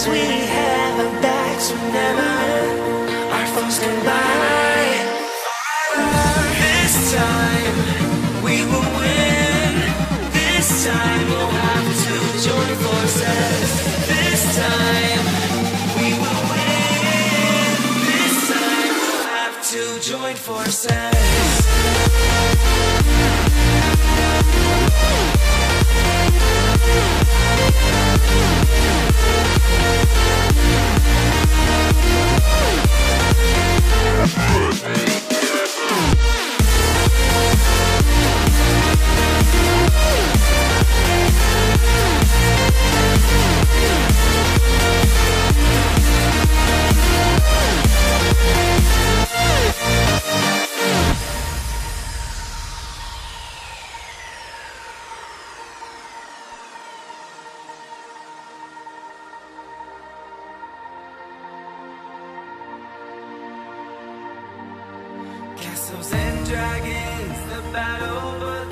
as we have our backs whenever our foes stand by. This time we will win. This time we'll have to join forces. This time we will win. This time we'll have to join forces. Castles and dragons, the battle.